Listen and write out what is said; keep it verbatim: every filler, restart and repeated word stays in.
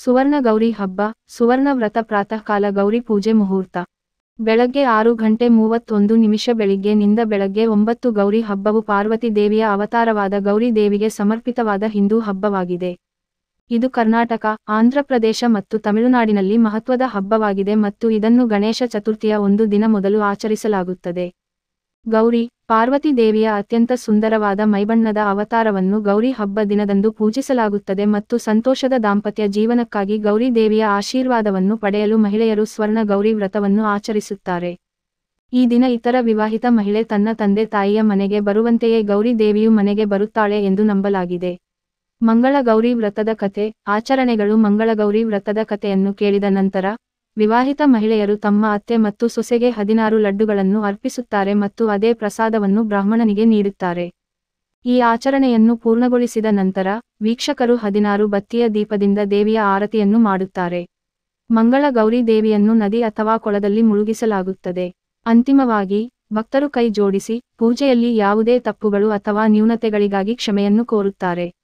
ಸುವರ್ಣ ಗೌರಿ ಹಬ್ಬ, ಸುವರ್ಣ ವ್ರತ ಪ್ರಾತಃ ಕಾಲ ಗೌರಿ ಪೂಜೆ ಮುಹೂರ್ತ. ಬೆಳಗ್ಗೆ ಆರು ಗಂಟೆ ಮೂವತ್ತೊಂದು ನಿಮಿಷ ಬೆಳಿಗ್ಗೆ ನಿಂದ ಬೆಳಗ್ಗೆ ಒಂಬತ್ತು. ಗೌರಿ ಹಬ್ಬವು ಪಾರ್ವತಿ ದೇವಿಯ ಅವತಾರವಾದ ಗೌರಿ ದೇವಿಗೆ ಸಮರ್ಪಿತವಾದ ಹಿಂದೂ ಹಬ್ಬವಾಗಿದೆ. ಇದು ಕರ್ನಾಟಕ, ಆಂಧ್ರಪ್ರದೇಶ ಮತ್ತು ತಮಿಳುನಾಡಿನಲ್ಲಿ ಮಹತ್ವದ ಹಬ್ಬವಾಗಿದೆ ಮತ್ತು ಇದನ್ನು ಗಣೇಶ ಚತುರ್ಥಿಯ ಒಂದು ದಿನ ಮೊದಲು ಆಚರಿಸಲಾಗುತ್ತದೆ. ಗೌರಿ, ಪಾರ್ವತಿ ದೇವಿಯ ಅತ್ಯಂತ ಸುಂದರವಾದ ಮೈಬಣ್ಣದ ಅವತಾರವನ್ನು ಗೌರಿ ಹಬ್ಬ ದಿನದಂದು ಪೂಜಿಸಲಾಗುತ್ತದೆ ಮತ್ತು ಸಂತೋಷದ ದಾಂಪತ್ಯ ಜೀವನಕ್ಕಾಗಿ ಗೌರಿ ದೇವಿಯ ಆಶೀರ್ವಾದವನ್ನು ಪಡೆಯಲು ಮಹಿಳೆಯರು ಸ್ವರ್ಣ ಗೌರಿ ವ್ರತವನ್ನು ಆಚರಿಸುತ್ತಾರೆ. ಈ ದಿನ ಇತರ ವಿವಾಹಿತ ಮಹಿಳೆ ತನ್ನ ತಂದೆ ತಾಯಿಯ ಮನೆಗೆ ಬರುವಂತೆಯೇ ಗೌರಿ ದೇವಿಯು ಮನೆಗೆ ಬರುತ್ತಾಳೆ ಎಂದು ನಂಬಲಾಗಿದೆ. ಮಂಗಳ ಗೌರಿ ವ್ರತದ ಕಥೆ, ಆಚರಣೆಗಳು. ಮಂಗಳಗೌರಿ ವ್ರತದ ಕಥೆಯನ್ನು ಕೇಳಿದ ನಂತರ, ವಿವಾಹಿತ ಮಹಿಳೆಯರು ತಮ್ಮ ಅತ್ತೆ ಮತ್ತು ಸೊಸೆಗೆ ಹದಿನಾರು ಲಡ್ಡುಗಳನ್ನು ಅರ್ಪಿಸುತ್ತಾರೆ ಮತ್ತು ಅದೇ ಪ್ರಸಾದವನ್ನು ಬ್ರಾಹ್ಮಣನಿಗೆ ನೀಡುತ್ತಾರೆ. ಈ ಆಚರಣೆಯನ್ನು ಪೂರ್ಣಗೊಳಿಸಿದ ನಂತರ, ವೀಕ್ಷಕರು ಹದಿನಾರು ಬತ್ತಿಯ ದೀಪದಿಂದ ದೇವಿಯ ಆರತಿಯನ್ನು ಮಾಡುತ್ತಾರೆ. ಮಂಗಳ ಗೌರಿ ದೇವಿಯನ್ನು ನದಿ ಅಥವಾ ಕೊಳದಲ್ಲಿ ಮುಳುಗಿಸಲಾಗುತ್ತದೆ. ಅಂತಿಮವಾಗಿ, ಭಕ್ತರು ಕೈ ಜೋಡಿಸಿ, ಪೂಜೆಯಲ್ಲಿ ಯಾವುದೇ ತಪ್ಪುಗಳು ಅಥವಾ ನ್ಯೂನತೆಗಳಿಗಾಗಿ ಕ್ಷಮೆಯನ್ನು ಕೋರುತ್ತಾರೆ.